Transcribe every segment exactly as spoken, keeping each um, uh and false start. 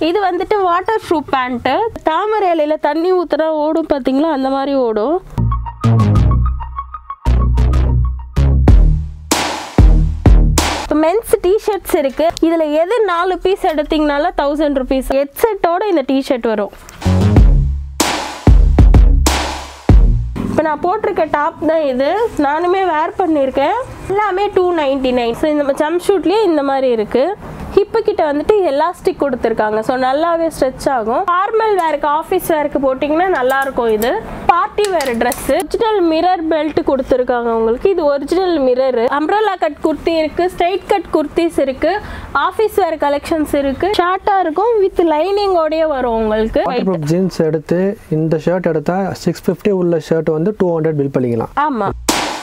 இது வந்துட்டு waterproof pant. தாமரை இலையில தண்ணி ஊத்துனா ஓடும் பாத்தீங்களா, அந்த மாதிரி ஓடும். மென்ஸ் டி-ஷர்ட்ஸ் இருக்கு. இதுல எது நாலு பீஸ் எடுத்தீங்கனால தௌசண்ட் ருபீஸ். ஹெட்செட்டோட இந்த டி-ஷர்ட் வரும். இப்போ நான் போட்டிருக்க டாப் தான் இது. நானுமே வேர் பண்ணியிருக்கேன். எல்லாமே டூ நைன்டி நைன். ஸோ இந்த ஜம்ப் ஷூட்லேயே இந்த மாதிரி இருக்குது. ஹிப்பு கிட்ட வந்துட்டு எலாஸ்டிக் கொடுத்துருக்காங்க. ஸோ நல்லாவே ஸ்ட்ரெச் ஆகும். ஃபார்மல் வேருக்கு ஆஃபீஸ் வேருக்கு போட்டிங்கன்னா நல்லாயிருக்கும். இது party wear dress. Original mirror belt கொடுத்துருக்காங்க உங்களுக்கு. இது original mirror. Umbrella cut kurti இருக்குது, ஸ்ட்ரைட் கட் குர்த்திஸ் இருக்குது, ஆஃபீஸ் வேர் கலெக்ஷன்ஸ் இருக்குது. ஷார்ட்டாக இருக்கும், வித் லைனிங்கோடய வரும் உங்களுக்கு. ஜீன்ஸ் எடுத்து இந்த ஷர்ட் எடுத்தால் சிக்ஸ் ஃபிஃப்டி உள்ள ஷர்ட் வந்து டூ ஹண்ட்ரட் பில் பண்ணிக்கலாம். ஆமாம்.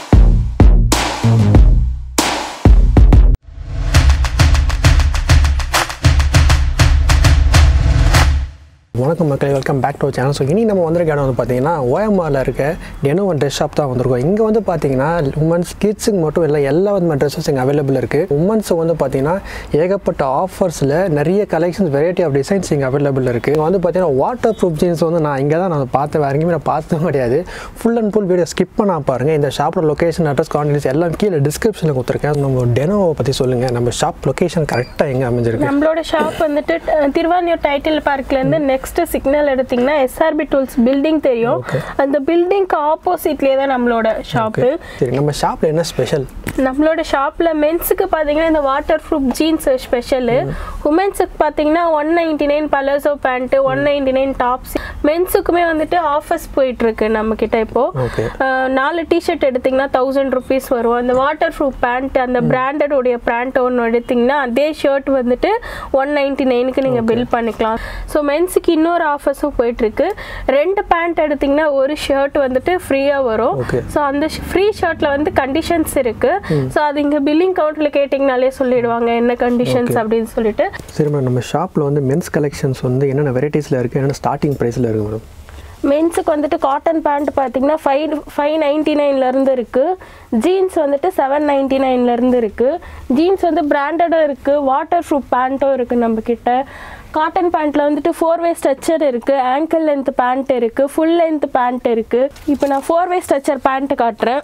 வணக்கம் மக்களே, welcome back to channel. So இனி நம்ம வந்திருக்க இடம் வந்து பார்த்தீங்கன்னா ஓஎம்ஆரில் இருக்க டெனோவோ ட்ரெஸ் ஷாப் தான் வந்திருக்கோம். இங்கே வந்து பார்த்தீங்கன்னா உமன்ஸ் கிட்ஸுக்கு மட்டும் இல்லை, எல்லா விதமான ட்ரெஸ்ஸஸ் இங்கே அவைலபிள் இருக்குது. உமன்ஸுக்கு வந்து பார்த்தீங்கன்னா ஏகப்பட்ட ஆஃபர்ஸில் நிறைய கலெக்ஷன்ஸ், வெரைட்டி ஆஃப் டிசைன்ஸ் இங்கே அவைலபிள் இருக்குது. இங்கே வந்து பார்த்தீங்கன்னா வாட்டர் ப்ரூஃப் ஜீன்ஸ் வந்து நான் இங்கே தான் நான் பார்த்தேன், வேறு எங்கேயுமே நான் பார்த்ததும் கிடையாது. Full and full video skip பண்ணால் பாருங்கள். இந்த ஷாப்போட லொக்கேஷன், அட்ரஸ், கான்டெக்ட்ஸ் எல்லாம் கீழே டிஸ்கிரிப்ஷனில் கொடுத்துருக்கேன். நம்ம டெனோவை பற்றி சொல்லுங்கள். நம்ம ஷாப் லொக்கேஷன் கரெக்டாக எங்கே அமைஞ்சிருக்கு? நம்மளோட ஷாப் வந்துட்டு திருவான்மியூர் டைட்டில் பார்க்லேருந்து நெக்ஸ்ட் சிக்னல் எடுத்தீங்கன்னா எஸ்ஆர்பி டூல்ஸ் பில்டிங் தெரியும். அந்த பில்டிங்க்கு ஆப்போசிட்லயே தான் நம்மளோட ஷாப். சரி, நம்ம ஷாப்ல என்ன ஸ்பெஷல்? நம்மளோட ஷாப்ல மென்ஸுக்கு பாத்தீங்கன்னா இந்த வாட்டர் ப்ரூஃப் ஜீன்ஸ் ஸ்பெஷல். உமன்ஸுக்கு பாத்தீங்கன்னா one ninety nine palazzo pant, one ninety nine tops. மென்ஸுக்குமே வந்துட்டு ஆஃபர்ஸ் போயிட்டு இருக்கு நம்ம கிட்ட. இப்போ நாலு டிஷர்ட் எடுத்தீங்கன்னா தௌசண்ட் ருபீஸ் வரும். அந்த வாட்டர் ப்ரூஃப் பேண்ட், அந்த பிராண்டட் உடைய பேண்ட் ஒன்று எடுத்தீங்கன்னா அதே ஷர்ட் வந்துட்டு ஒன் நைன்டி நைனுக்கு நீங்க பில் பண்ணிக்கலாம். ஸோ மென்ஸுக்கு இன்னொரு ஆஃபர்ஸும் போயிட்டு இருக்கு. ரெண்டு பேண்ட் எடுத்தீங்கன்னா ஒரு ஷர்ட் வந்துட்டு ஃப்ரீயா வரும். ஸோ அந்த ஃப்ரீ ஷர்ட்ல வந்து கண்டிஷன்ஸ் இருக்கு. ஸோ அது இங்க பில்லிங் கவுண்ட்ல கேட்டிங்கனாலே சொல்லிடுவாங்க என்ன கண்டிஷன்ஸ் அப்படின்னு சொல்லிட்டு. சரி மேடம், நம்ம ஷாப்ல வந்து மென்ஸ் கலெக்ஷன்ஸ் வந்து என்னென்ன வெரைட்டிஸ்ல இருக்கு, என்னென்ன ஸ்டார்டிங் பிரைஸ்ல இருக்கு மேடம்? மென்ஸுக்கு வந்துட்டு காட்டன் பேண்ட் பார்த்தீங்கன்னா ஃபைவ் ஃபைவ் நைன்டி நைன்லேருந்து இருக்குது. ஜீன்ஸ் வந்துட்டு செவன் நைன்டி நைன்லேருந்து இருக்குது. ஜீன்ஸ் வந்து பிராண்டடும் இருக்குது, வாட்டர் ப்ரூஃப் பேண்ட்டும் இருக்குது நம்மக்கிட்ட. காட்டன் பேண்ட்டில் வந்துட்டு ஃபோர் வே ஸ்ட்ரெச்சர் இருக்குது, ஆங்கிள் லென்த் பேண்ட் இருக்குது, ஃபுல் லென்த் பேண்ட் இருக்குது. இப்போ நான் ஃபோர் வே ஸ்ட்ரெச்சர் பேண்ட்டு காட்டுறேன்.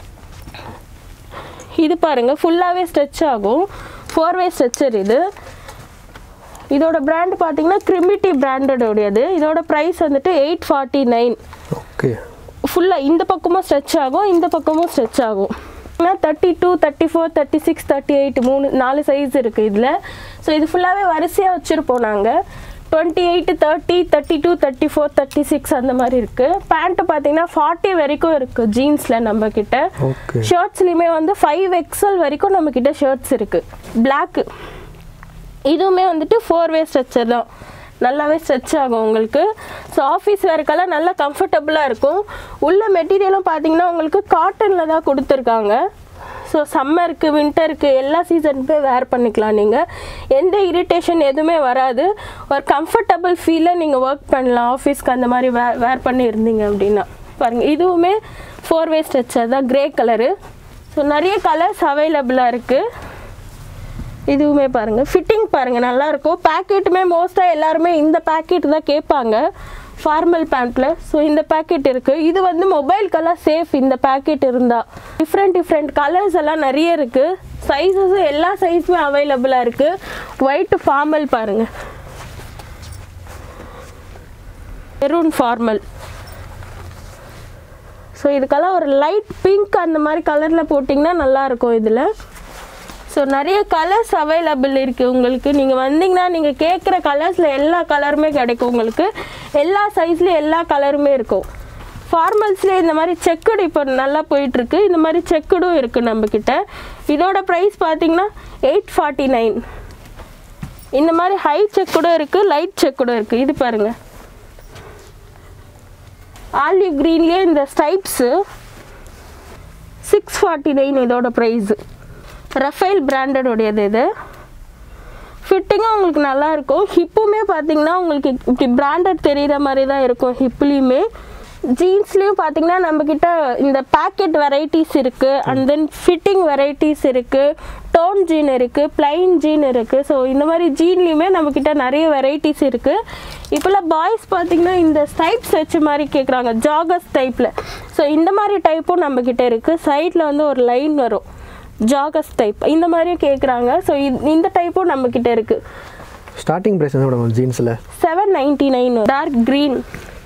இது பாருங்கள், ஃபுல்லாகவே ஸ்ட்ரெச் ஆகும். ஃபோர் வே ஸ்ட்ரெச்சர் இது. இதோட பிராண்ட் பார்த்தீங்கன்னா கிரிமிட்டி பிராண்டடோடையது. இதோட ப்ரைஸ் வந்துட்டு எயிட் ஃபார்ட்டி நைன். ஓகே. ஃபுல்லாக இந்த பக்கமும் ஸ்ட்ரெச் ஆகும், இந்த பக்கமும் ஸ்ட்ரெச் ஆகும். Thirty two thirty four thirty six thirty eight மூணு நாலு சைஸ் இருக்குது இதில். ஸோ இது ஃபுல்லாகவே வரிசையாக வச்சுருப்போம் நாங்கள். Twenty eight thirty thirty two thirty four thirty six அந்த மாதிரி இருக்குது. பேண்ட்டு பார்த்தீங்கன்னா ஃபார்ட்டி வரைக்கும் இருக்குது ஜீன்ஸில் நம்மக்கிட்ட. ஷர்ட்ஸ்லேயுமே வந்து ஃபைவ் எக்ஸ்எல் வரைக்கும் நம்மக்கிட்ட ஷர்ட்ஸ் இருக்குது. பிளாக்கு இதுவுமே வந்துட்டு ஃபோர் வே ஸ்ட்ரெச்சர் தான், நல்லாவே ஸ்ட்ரெச் ஆகும் உங்களுக்கு. ஸோ ஆஃபீஸ் வேர்க்கெல்லாம் நல்லா கம்ஃபர்டபுளாக இருக்கும். உள்ள மெட்டீரியலும் பார்த்தீங்கன்னா உங்களுக்கு காட்டனில் தான் கொடுத்துருக்காங்க. ஸோ சம்மருக்கு, வின்டருக்கு, எல்லா சீசனுமே வேர் பண்ணிக்கலாம் நீங்கள். எந்த இரிட்டேஷன் எதுவுமே வராது. ஒரு கம்ஃபர்டபுள் ஃபீலில் நீங்கள் ஒர்க் பண்ணலாம் ஆஃபீஸ்க்கு அந்த மாதிரி வே வேர் பண்ணி இருந்தீங்க அப்படின்னா. பாருங்கள், இதுவுமே ஃபோர் வே ஸ்ட்ரெச்சர் தான், க்ரே கலரு. ஸோ நிறைய கலர்ஸ் அவைலபிளாக இருக்குது. இதுவுமே பாருங்கள், ஃபிட்டிங் பாருங்கள் நல்லாயிருக்கும். பேக்கெட்டுமே மோஸ்ட்டாக எல்லாருமே இந்த பேக்கெட் தான் கேட்பாங்க ஃபார்மல் பேண்ட்டில். ஸோ இந்த பேக்கெட் இருக்குது. இது வந்து மொபைல்கெல்லாம் சேஃப் இந்த பேக்கெட் இருந்தால். டிஃப்ரெண்ட் டிஃப்ரெண்ட் கலர்ஸ் எல்லாம் நிறைய இருக்குது. சைஸஸும் எல்லா சைஸுமே அவைலபிளாக இருக்குது. ஒயிட் ஃபார்மல் பாருங்கள், மெரூன் ஃபார்மல். ஸோ இதுக்கெல்லாம் ஒரு லைட் பிங்க் அந்த மாதிரி கலரில் போட்டிங்கன்னா நல்லாயிருக்கும் இதில். ஸோ நிறைய கலர்ஸ் அவைலபிள் இருக்குது உங்களுக்கு. நீங்கள் வந்தீங்கன்னா நீங்கள் கேட்குற கலர்ஸில் எல்லா கலருமே கிடைக்கும் உங்களுக்கு. எல்லா சைஸ்லேயும் எல்லா கலருமே இருக்கும். ஃபார்மல்ஸ்லேயே இந்த மாதிரி செக்குடு இப்போ நல்லா போயிட்டுருக்கு. இந்த மாதிரி செக்குடும் இருக்குது நம்மக்கிட்ட. இதோட ப்ரைஸ் பார்த்தீங்கன்னா எயிட் ஃபார்ட்டி நைன். இந்த மாதிரி ஹை செக்குடும் இருக்குது, லைட் செக்குடும் இருக்குது. இது பாருங்கள், ஆலிவ் க்ரீன்லேயே இந்த ஸ்டைப்ஸு சிக்ஸ் ஃபார்ட்டி நைன் இதோட ப்ரைஸு. ரஃபேல் பிராண்டடோடையது இது. ஃபிட்டிங்கும் உங்களுக்கு நல்லாயிருக்கும். ஹிப்புமே பார்த்தீங்கன்னா உங்களுக்கு இப்படி பிராண்டட் தெரிகிற மாதிரி தான் இருக்கும் ஹிப்லேயுமே. ஜீன்ஸ்லேயும் பார்த்தீங்கன்னா நம்மக்கிட்ட இந்த பேக்கெட் வெரைட்டிஸ் இருக்குது. அண்ட் தென் ஃபிட்டிங் வெரைட்டிஸ் இருக்குது. டோன் ஜீன் இருக்குது, பிளைன் ஜீன் இருக்குது. ஸோ இந்த மாதிரி ஜீன்லேயுமே நம்மக்கிட்ட நிறைய வெரைட்டிஸ் இருக்குது. இப்போல்லாம் பாய்ஸ் பார்த்திங்கன்னா இந்த ஸ்டைப்ஸ் வச்ச மாதிரி கேட்குறாங்க, ஜாகர்ஸ் டைப்பில். ஸோ இந்த மாதிரி டைப்பும் நம்மக்கிட்ட இருக்குது. சைடில் வந்து ஒரு லைன் வரும், ஜாகர்ஸ் டைப், இந்த மாதிரியும் கேட்குறாங்க. ஸோ இந்த டைப்பும் நம்மக்கிட்ட இருக்குது. ஸ்டார்டிங் ப்ரைஸ் என்ன மேடம் ஜீன்ஸில்? Seven ninety nine. Dark green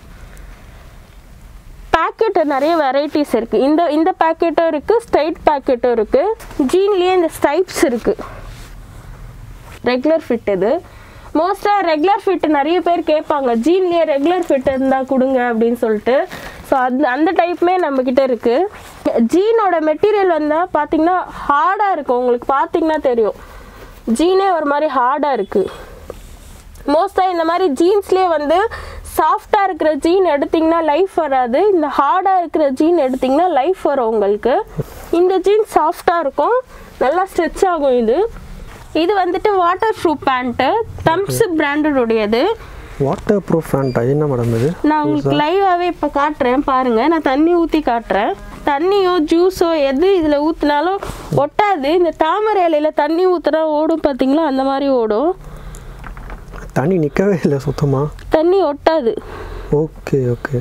pocket நிறைய வெரைட்டிஸ் இருக்குது. இந்த இந்த பேக்கெட்டும் இருக்குது, ஸ்ட்ரைட் பேக்கெட்டும் இருக்குது. ஜீன்லேயே இந்த ஸ்டைப்ஸ் இருக்குது. ரெகுலர் ஃபிட் இது மோஸ்ட்டாக ரெகுலர் ஃபிட் நிறைய பேர் கேட்பாங்க, ஜீன்லேயே ரெகுலர் ஃபிட் இருந்தால் கொடுங்க அப்படின்னு சொல்லிட்டு. ஸோ அது அந்த டைப்புமே நம்மக்கிட்ட இருக்குது. ஜீனோட மெட்டீரியல் வந்தால் பார்த்திங்கன்னா ஹார்டாக இருக்கும். உங்களுக்கு பார்த்திங்கன்னா தெரியும், ஜீனே ஒரு மாதிரி ஹார்டாக இருக்குது. மோஸ்ட்டாக இந்த மாதிரி ஜீன்ஸ்லேயே வந்து சாஃப்டாக இருக்கிற ஜீன் எடுத்திங்கன்னா லைஃப் வராது, இந்த ஹார்டாக இருக்கிற ஜீன் எடுத்திங்கன்னா லைஃப் வரும் உங்களுக்கு. இந்த ஜீன் சாஃப்டாக இருக்கும், நல்லா ஸ்ட்ரெச் ஆகும். இது இது வந்துட்டு வாட்டர் ப்ரூஃப் பேண்ட்டு, தம்ஸ் பிராண்டடுடையது. வாட்டர் ப்ரூஃப் பேண்ட் என்ன மேடம் இது? நான் உங்களுக்கு லைவாகவே இப்போ காட்டுறேன் பாருங்கள். நான் தண்ணி ஊற்றி காட்டுறேன். தண்ணியோ ஜூஸோ எது இதில் ஊற்றினாலும் ஒட்டாது. இந்த தாமரை இலையில் தண்ணி ஊற்றுனா ஓடும் பார்த்தீங்களா, அந்த மாதிரி ஓடும். தண்ணி நிற்கவே இல்லை சுத்தமாக, தண்ணி ஒட்டாது. Okay okay.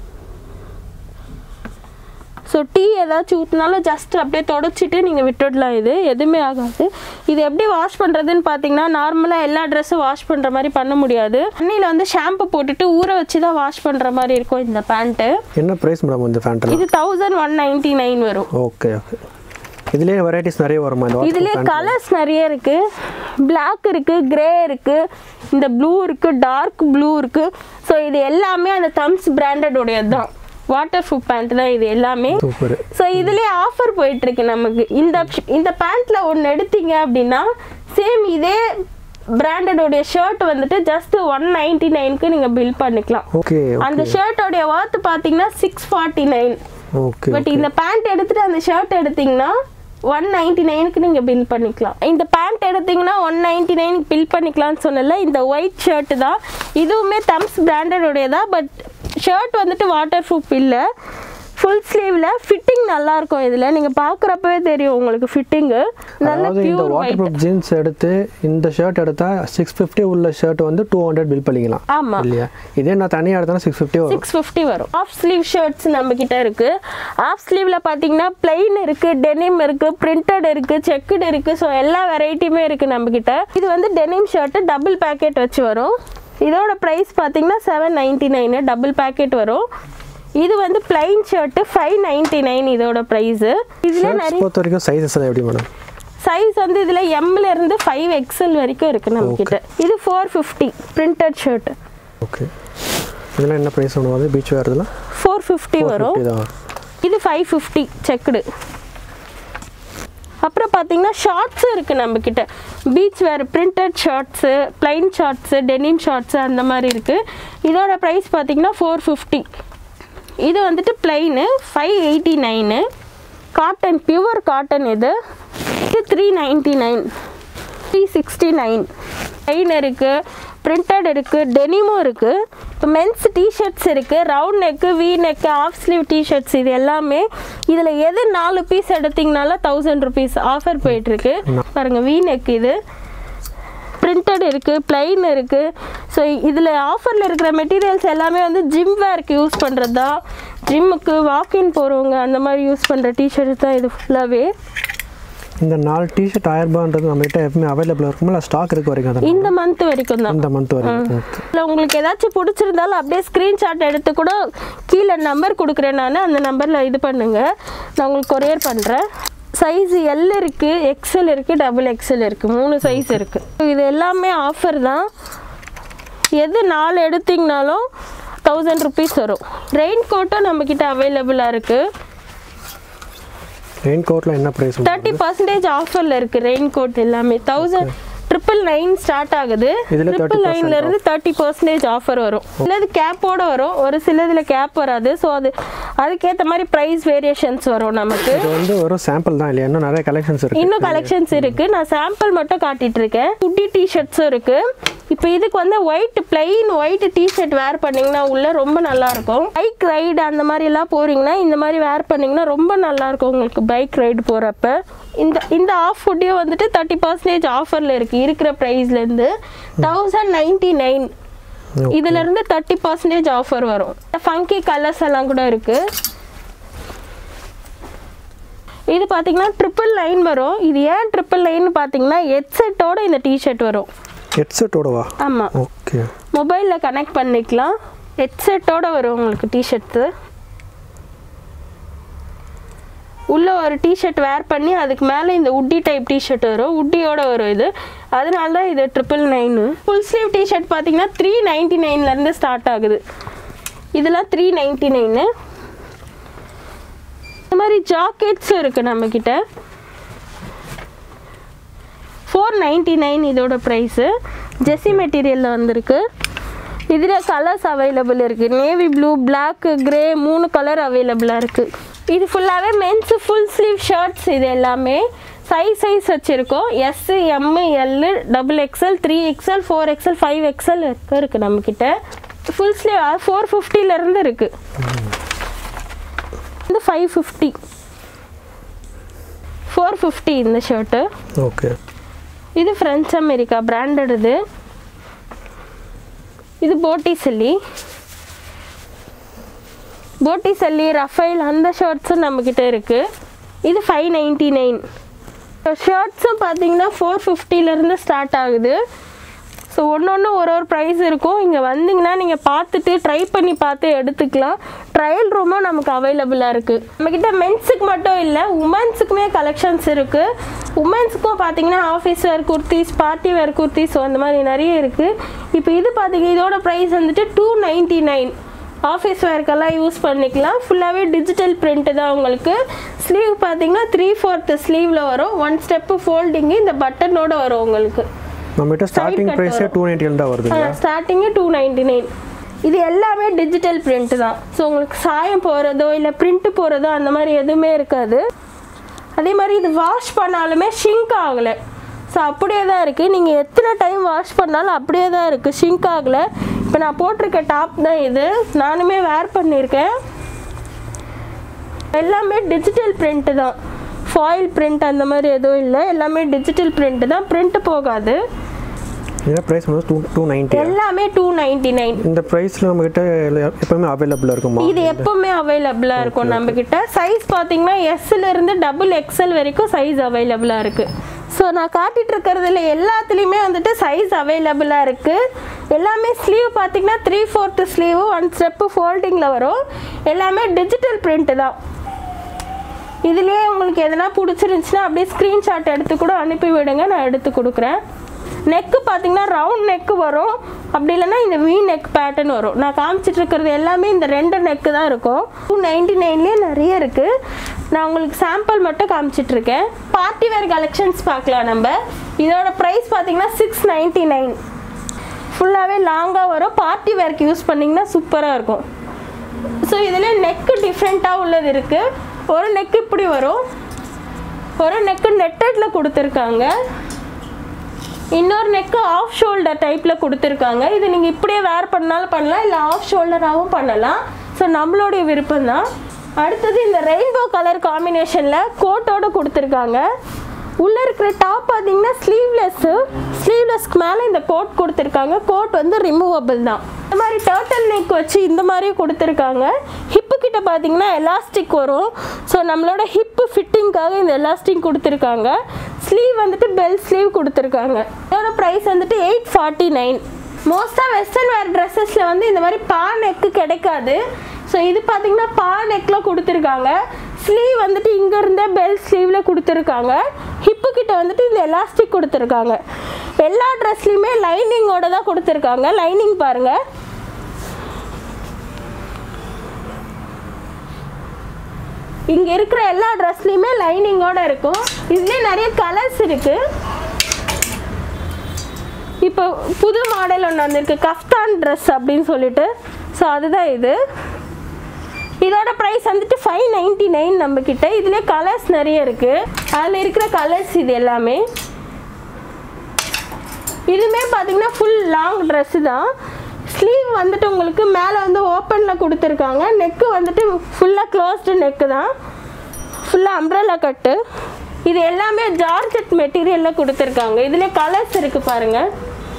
ஸோ டீ ஏதாச்சும் ஊற்றினாலும் ஜஸ்ட் அப்படியே தொடச்சிட்டு நீங்கள் விட்டுடலாம், இது எதுவுமே ஆகாது. இது எப்படி வாஷ் பண்ணுறதுன்னு பார்த்தீங்கன்னா, நார்மலாக எல்லா ட்ரெஸ்ஸும் வாஷ் பண்ணுற மாதிரி பண்ண முடியாது. தண்ணியில் வந்து ஷாம்பு போட்டுட்டு ஊற வச்சு தான் வாஷ் பண்ணுற மாதிரி இருக்கும் இந்த பேண்ட்டு. என்ன ப்ரைஸ் மேடம் இந்த பேண்ட்? இது தௌசண்ட் ஒன் நைன்ட்டி நைன் வரும். Okay okay. இதுலேயே வெரைட்டிஸ் நிறைய வருமா? இதுலேயே கலர்ஸ் நிறைய இருக்குது. பிளாக் இருக்குது, கிரே இருக்குது, இந்த ப்ளூ இருக்குது, டார்க் ப்ளூ இருக்குது. ஸோ இது எல்லாமே அந்த தம்ஸ் பிராண்டடுடையது தான், வாட்டர் ப்ரூஃப் பேண்ட் தான் இது எல்லாமே. ஸோ இதுலேயே ஆஃபர் போயிட்டுருக்கு நமக்கு. இந்த இந்த பேண்ட்டில் ஒன்று எடுத்தீங்க அப்படின்னா சேம் இதே பிராண்டடோடைய ஷர்ட் வந்துட்டு ஜஸ்ட் ஒன் நைன்ட்டி நைனுக்கு நீங்கள் பில் பண்ணிக்கலாம். ஓகே. அந்த ஷர்ட்டோடைய ஒர்த் பார்த்தீங்கன்னா six forty nine. Okay. But இந்த பேண்ட் எடுத்துட்டு அந்த ஷர்ட் எடுத்தீங்கன்னா ஒன் நைன்ட்டி நைனுக்கு நீங்கள் பில் பண்ணிக்கலாம். இந்த பேண்ட் எடுத்தீங்கன்னா ஒன் நைன்ட்டி நைனுக்கு பில் பண்ணிக்கலாம்னு சொன்னல. இந்த ஒயிட் ஷர்ட்டு தான், இதுவுமே தம்ஸ் பிராண்டடுடையதா. பட் ஷர்ட் வந்துட்டு வாட்டர் ப்ரூஃப் இல்லை, ஃபுல் ஸ்லீவ்ல ஃபிட்டிங் நல்லா இருக்கும். இதில் நீங்கள் பார்க்குறப்பவே தெரியும் உங்களுக்கு ஃபிட்டிங்கு நல்ல பியூர் வாட்டர் ப்ரூஃப் ஜீன்ஸ் எடுத்து இந்த ஷர்ட் எடுத்தா சிக்ஸ் ஃபிஃப்டி உள்ள ஷர்ட் வந்து டூ ஹண்ட்ரட் பில் பண்ணிக்கலாம். ஆமாம் இல்லையா? இதே நான் தனியாக எடுத்தா சிக்ஸ் ஃபிஃப்டி வரும். சிக்ஸ் ஃபிஃப்டி வரும். ஆஃப் ஸ்லீவ் ஷர்ட்ஸ் நம்ம கிட்ட இருக்கு. ஆஃப் ஸ்லீவ்ல பார்த்தீங்கன்னா பிளைன் இருக்கு, டெனிம் இருக்கு, பிரிண்டட் இருக்கு, செக்குடு இருக்கு. ஸோ எல்லா வெரைட்டியுமே இருக்கு நம்ம கிட்ட. இது வந்து டெனிம் ஷர்ட் டபுள் பேக்கெட் வச்சு வரும். இதோட ப்ரைஸ் பார்த்தீங்கன்னா seven ninety nine double pocket வரும். இது வந்து plain shirt five ninety nine இதோட ப்ரைஸு. இதில் நிறைய பொறுத்த வரைக்கும் சைஸஸ் எப்படி மேடம்? சைஸ் வந்து இதில் எம்ல இருந்து ஃபைவ் எக்ஸ்எல் வரைக்கும் இருக்கு நம்ம கிட்ட. இது four fifty printed shirt. Okay. இதெல்லாம் என்ன ப்ரைஸ் வருது? பீச் வேர் இதெல்லாம் ஃபோர் ஃபிஃப்டி வரும். இது ஃபைவ் ஃபிஃப்டி செக்குடு. அப்புறம் பார்த்தீங்கன்னா ஷார்ட்ஸும் இருக்குது நம்மக்கிட்ட. Beach wear printed shorts, plain shorts, denim shorts அந்த மாதிரி இருக்குது. இதோட ப்ரைஸ் பார்த்தீங்கன்னா ஃபோர் ஃபிஃப்டி. இது வந்துட்டு plain five eighty nine. Cotton pure cotton. இது இது three ninety nine, three sixty nine. Plain இருக்குது, பிரிண்டட் இருக்குது, டெனிமும் இருக்குது. இப்போ மென்ஸ் டிஷர்ட்ஸ் இருக்குது, round neck, V neck, half sleeve T-shirts. இது எல்லாமே இதில் எது நாலு பீஸ் எடுத்திங்கனாலும் தௌசண்ட் ருபீஸ் ஆஃபர் போயிட்டுருக்கு. பாருங்கள், வி நெக் இது பிரிண்டட் இருக்குது, பிளைன் இருக்குது. ஸோ இதில் ஆஃபரில் இருக்கிற மெட்டீரியல்ஸ் எல்லாமே வந்து ஜிம் வேருக்கு யூஸ் பண்ணுறது தான். ஜிம்முக்கு வாக்கின் போகிறவங்க அந்த மாதிரி யூஸ் பண்ணுற டிஷர்ட்ஸ் தான் இது ஃபுல்லாகவே. இந்த நாலு டிஷர்ட் ஆயிரம் ரூபான்றது நம்மகிட்ட எப்பவுமே அவைலபிளாக இருக்குமா, இல்லை ஸ்டாக் இருக்க வரைக்கும்? இந்த மந்த் வரைக்கும் தான். இந்த மந்த் வரைக்கும். இல்லை உங்களுக்கு ஏதாச்சும் பிடிச்சிருந்தாலும் அப்படியே ஸ்க்ரீன்ஷாட் எடுத்து கூட கீழே நம்பர் கொடுக்குறேன் நான், அந்த நம்பரில் இது பண்ணுங்கள், நான் உங்களுக்கு கொரியர் பண்ணுறேன். சைஸ் எல் இருக்குது, எக்ஸ்எல் இருக்குது, டபுள் எக்ஸ்எல் இருக்குது, மூணு சைஸ் இருக்குது. இது எல்லாமே ஆஃபர் தான். எது நாலு எடுத்திங்கனாலும் தௌசண்ட் ருபீஸ் வரும். ரெயின் கோட்டும் நம்மக்கிட்ட அவைலபிளாக இருக்குது. ரெயின் கோட்டில் என்ன ப்ரைஸ்? தேர்ட்டி பர்சன்டேஜ் ஆஃபரில் இருக்குது ரெயின் கோட் எல்லாமே. தௌசண்ட் ட்ரிபிள் நைன் ஸ்டார்ட் ஆகுது. ட்ரிபிள் நைன்லேருந்து தேர்ட்டி பர்சன்டேஜ் ஆஃபர் வரும். சிலது கேப்போடு வரும், ஒரு சிலதில் கேப் வராது. ஸோ அது அதுக்கேற்ற மாதிரி ப்ரைஸ் வேரியேஷன்ஸ் வரும் நமக்கு. இது வந்து ஒரு சாம்பிள் தான் இல்லையா? இன்னும் நிறைய கலெக்ஷன்ஸ் இருக்குது. இன்னும் கலெக்ஷன்ஸ் இருக்குது. நான் சாம்பிள் மட்டும் காட்டிகிட்டு இருக்கேன். குட்டி டிஷர்ட்ஸும் இருக்குது. இப்போ இதுக்கு வந்து white plain white T-shirt wear பண்ணிங்கன்னா உள்ளே ரொம்ப நல்லாயிருக்கும். பைக் ரைடு அந்த மாதிரிலாம் போகிறீங்கன்னா இந்த மாதிரி வேர் பண்ணிங்கன்னா ரொம்ப நல்லாயிருக்கும் உங்களுக்கு பைக் ரைடு போகிறப்ப. இந்த இந்த ஆஃப் ஃபுட்டையும் வந்துட்டு தேர்ட்டி பர்சன்டேஜ் ஆஃபரில் இருக்குது இருக்கிற ப்ரைஸ்லேருந்து தௌசண்ட் நைன்டி நைன் இதுலேருந்து தேர்ட்டி பர்சன்டேஜ் ஆஃபர் வரும். ஃபங்கி கலர்ஸ் எல்லாம் கூட இருக்குது. இது பார்த்தீங்கன்னா ட்ரிபிள் லைன் வரும். இது ஏன் ட்ரிபிள் லைன் பார்த்தீங்கன்னா ஹெட்செட்டோட இந்த டிஷர்ட் வரும். ஹெட்செட்டோடவா? ஆமாம். ஓகே. மொபைலில் கனெக்ட் பண்ணிக்கலாம். ஹெட்செட்டோட வரும் உங்களுக்கு டிஷர்ட்டு. உள்ள ஒரு டிஷர்ட் வேர் பண்ணி அதுக்கு மேலே இந்த உட்டி டைப் டிஷர்ட் வரும். உட்டியோட வரும் இது. அதனால தான் இது triple nine. Full sleeve T-shirt பார்த்தீங்கன்னா த்ரீ நைன்டி நைன்லேருந்து ஸ்டார்ட் ஆகுது. இதெல்லாம் த்ரீ நைன்டி நைனு. இந்த மாதிரி ஜாக்கெட்ஸ் இருக்குது நம்மக்கிட்ட. ஃபோர் நைன்டி நைன் இதோட ப்ரைஸு. ஜெஸ்ஸி மெட்டீரியலில் வந்திருக்கு. இதில் கலர்ஸ் அவைலபிள் இருக்குது. நேவி ப்ளூ, பிளாக்கு, க்ரே மூணு கலர் அவைலபிளாக இருக்குது. இது ஃபுல்லாகவே மென்ஸு ஃபுல் ஸ்லீவ் ஷர்ட்ஸ். இது எல்லாமே சைஸ் சைஸ் வச்சுருக்கோம். S, M, L, double XL, three XL, four XL, five XL இருக்குது நம்மக்கிட்ட. ஃபுல் ஸ்லீவ் ஃபோர் ஃபிஃப்டிலேருந்து இருக்குது. இது ஃபைவ் ஃபிஃப்டி, ஃபோர் ஃபிஃப்டி இந்த ஷர்ட்டு. ஓகே. இது ஃப்ரெஞ்ச் அமெரிக்கா பிராண்டட். இது இது போட்டிசல்லி. போட்டிசல்லி, ரஃபைல் அந்த ஷர்ட்ஸும் நம்மக்கிட்ட இருக்குது. இது ஃபைவ் நைன்டி நைன். ஷர்ட்ஸும் பார்த்தீங்கன்னா ஃபோர் ஃபிஃப்டிலேருந்து ஸ்டார்ட் ஆகுது. ஸோ ஒன்று ஒன்று ஒரு ஒரு ப்ரைஸ் இருக்கும். இங்கே வந்தீங்கன்னா நீங்கள் பார்த்துட்டு ட்ரை பண்ணி பார்த்து எடுத்துக்கலாம். ட்ரையல் ரூமும் நமக்கு அவைலபிளாக இருக்குது. நம்மக்கிட்ட மென்ஸுக்கு மட்டும் இல்லை உமன்ஸுக்குமே கலெக்ஷன்ஸ் இருக்குது. உமன்ஸுக்கும் பார்த்தீங்கன்னா office wear kurtis, party wear kurtis அந்த மாதிரி நிறைய இருக்குது. இப்போ இது பார்த்தீங்க இதோட ப்ரைஸ் வந்துட்டு டூ நைன்டி நைன். ஆஃபீஸ் வேர்க்கெல்லாம் யூஸ் பண்ணிக்கலாம். ஃபுல்லாகவே டிஜிட்டல் பிரிண்ட்டு தான் உங்களுக்கு. ஸ்லீவ் பார்த்தீங்கன்னா த்ரீ ஃபோர்த்து ஸ்லீவில் வரும். ஒன் ஸ்டெப்பு ஃபோல்டிங்கு இந்த பட்டனோட வரும் உங்களுக்கு. நம்மகிட்ட ஸ்டார்டிங் பிரைஸே டூ நைன்டி நைன் தான் வருது. ஸ்டார்டிங்கே டூ நைன்டி நைன். இது எல்லாமே டிஜிட்டல் பிரிண்ட் தான். ஸோ உங்களுக்கு சாயம் போகிறதோ இல்லை பிரிண்ட்டு போகிறதோ அந்த மாதிரி எதுவுமே இருக்காது. அதே மாதிரி இது வாஷ் பண்ணாலுமே ஷிங்க் ஆகலை. ஸோ அப்படியே தான் இருக்குது. நீங்கள் எத்தனை டைம் வாஷ் பண்ணாலும் அப்படியே தான் இருக்குது, ஷிங்க் ஆகலை. இப்போ நான் போட்டிருக்க டாப் தான் இது. நானுமே வேர் பண்ணியிருக்கேன். எல்லாமே டிஜிட்டல் பிரிண்ட்டு தான். ஃபாயில் பிரிண்ட் அந்த மாதிரி எதுவும் இல்லை. எல்லாமே டிஜிட்டல் பிரிண்ட் தான். பிரிண்ட் போகாது. இந்த பிரைஸ் வந்து டூ டூ நைன்டி. எல்லாமே டூ நைன்டி நைன். இந்த ப்ரைஸில் நம்மக்கிட்ட எப்பவுமே அவைலபிளாக இருக்குமா? இது எப்பவுமே அவைலபிளாக இருக்கும் நம்மக்கிட்ட. சைஸ் பார்த்தீங்கன்னா எஸ்லேருந்து டபுள் எக்ஸ்எல் வரைக்கும் சைஸ் அவைலபிளாக இருக்குது. ஸோ நான் காட்டிகிட்டு இருக்கிறதுல எல்லாத்துலேயுமே வந்துட்டு சைஸ் அவைலபிளாக இருக்குது. எல்லாமே ஸ்லீவ் பார்த்தீங்கன்னா three fourth sleeve one step ஃபோல்டிங்கில் வரும். எல்லாமே டிஜிட்டல் பிரிண்ட்டு தான். இதுலேயே உங்களுக்கு எதனா பிடிச்சிருந்துச்சுன்னா அப்படியே ஸ்க்ரீன்ஷாட் எடுத்து கூட அனுப்பி விடுங்க, நான் எடுத்து கொடுக்குறேன். நெக்கு பார்த்தீங்கன்னா ரவுண்ட் நெக்கு வரும். அப்படி இல்லைன்னா இந்த வி நெக் பேட்டர்ன் வரும். நான் காமிச்சிட்டு இருக்கிறது எல்லாமே இந்த ரெண்டு நெக்கு தான் இருக்கும். டூ நைன்டி நைன்லேயே நிறைய இருக்குது. நான் உங்களுக்கு சாம்பிள் மட்டும் காமிச்சிட்ருக்கேன். பார்ட்டி வேர் கலெக்ஷன்ஸ் பார்க்கலாம் நம்ம. இதோட ப்ரைஸ் பார்த்தீங்கன்னா சிக்ஸ் நைன்டி நைன். ஃபுல்லாகவே லாங்காக வரும். பார்ட்டி வேர்க்கு யூஸ் பண்ணிங்கன்னா சூப்பராக இருக்கும். ஸோ இதில் நெக்கு டிஃப்ரெண்ட்டாக உள்ளது இருக்குது. ஒரு நெக் இப்படி வரும், ஒரு நெக்கு நெட்டடில் கொடுத்துருக்காங்க, இன்னொரு நெக்கு ஆஃப் ஷோல்டர் டைப்பில் கொடுத்துருக்காங்க. இது நீங்கள் இப்படியே வேர் பண்ணாலும் பண்ணலாம், இல்லை ஆஃப் ஷோல்டராகவும் பண்ணலாம். ஸோ நம்மளுடைய விருப்பம் தான். அடுத்தது இந்த ரெயின்போ கலர் காம்பினேஷனில் கோட்டோடு கொடுத்துருக்காங்க. உள்ளே இருக்கிற டாப் பார்த்தீங்கன்னா ஸ்லீவ்லெஸ்ஸு. ஸ்லீவ்லெஸ்க்கு மேலே இந்த கோட் கொடுத்துருக்காங்க. கோட் வந்து ரிமூவபிள் தான். இந்த மாதிரி டர்ட்டில் நெக் வச்சு இந்த மாதிரி கொடுத்துருக்காங்க. ஹிப்பு கிட்ட பார்த்தீங்கன்னா எலாஸ்டிக் வரும். ஸோ நம்மளோட ஹிப்பு ஃபிட்டிங்காக இந்த எலாஸ்டிக் கொடுத்துருக்காங்க. ஸ்லீவ் வந்துட்டு பெல் ஸ்லீவ் கொடுத்துருக்காங்க. இதோட ப்ரைஸ் வந்துட்டு எயிட் ஃபார்ட்டி நைன். மோஸ்ட்டாக வெஸ்டர்ன் வேர் ட்ரெஸ்ஸஸில் வந்து இந்த மாதிரி பா நெக்கு கிடைக்காது. ஸோ இது பார்த்தீங்கன்னா பா நெக்கில் கொடுத்துருக்காங்க. ஸ்லீவ் வந்துட்டு இங்கேருந்தே பெல் ஸ்லீவில் கொடுத்துருக்காங்க. ஹிப்பு கிட்ட வந்துட்டு இந்த எலாஸ்டிக் கொடுத்துருக்காங்க. எல்லா ட்ரெஸ்லையுமே லைனிங்கோட தான் கொடுத்துருக்காங்க. லைனிங் பாருங்கள். இங்கே இருக்கிற எல்லா ட்ரெஸ்லையுமே லைனிங்கோட இருக்கும். இதுலேயே நிறைய கலர்ஸ் இருக்குது. இப்போ புது மாடல் ஒன்று வந்திருக்கு, கஃப்தான் ட்ரெஸ் அப்படின்னு சொல்லிட்டு. ஸோ அதுதான் இது. இதோட ப்ரைஸ் வந்துட்டு ஃபைவ் நைன்டி நைன் நம்மக்கிட்ட. இதுலேயே கலர்ஸ் நிறைய இருக்குது. அதில் இருக்கிற கலர்ஸ் இது எல்லாமே. இதுவுமே பார்த்தீங்கன்னா ஃபுல் லாங் ட்ரெஸ்ஸு தான். ஸ்லீவ் வந்துட்டு உங்களுக்கு மேலே வந்து ஓப்பனில் கொடுத்துருக்காங்க. நெக்கு வந்துட்டு ஃபுல்லாக க்ளோஸ்டு நெக்கு தான், ஃபுல்லாக அம்ப்ரெல்லா கட்டு. இது எல்லாமே ஜார்ஜெட் மெட்டீரியலில் கொடுத்துருக்காங்க. இதில் கலர்ஸ் இருக்குது பாருங்கள்.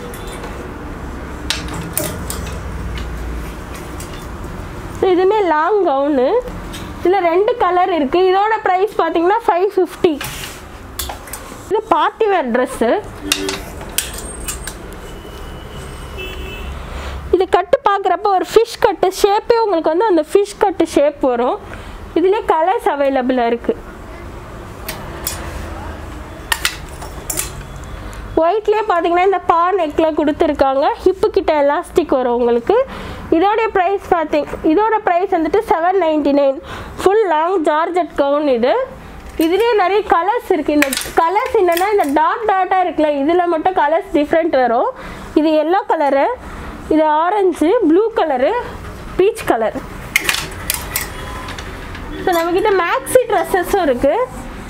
இதுவுமே லாங் கவுனு. இதில் ரெண்டு கலர் இருக்குது. இதோட ப்ரைஸ் பார்த்தீங்கன்னா ஃபைவ் ஃபிஃப்டி. இது பார்ட்டி வேர் ட்ரெஸ்ஸு. இது கட்டு பார்க்குறப்ப ஒரு ஃபிஷ் கட்டு ஷேப்பே உங்களுக்கு வந்து அந்த ஃபிஷ் கட்டு ஷேப் வரும். இதுலேயே கலர்ஸ் அவைலபிளாக இருக்குது. ஒயிட்லேயே பார்த்தீங்கன்னா இந்த பா நெக்கில் கொடுத்துருக்காங்க. ஹிப்பு கிட்ட எலாஸ்டிக் வரும் உங்களுக்கு. இதோடைய ப்ரைஸ் பார்த்திங் இதோட ப்ரைஸ் வந்துட்டு seven ninety nine. Full long georgette gown இது. இதுலேயே நிறைய கலர்ஸ் இருக்குது. இந்த கலர்ஸ் என்னென்னா இந்த டாட் டாட்டாக இருக்குல்ல, இதில் மட்டும் கலர்ஸ் டிஃப்ரெண்ட் வரும். இது எல்லோ கலரு, இது orange, blue colour, peach colour. So நம்மக்கிட்ட மேக்ஸி ட்ரெஸ்ஸஸும் இருக்குது.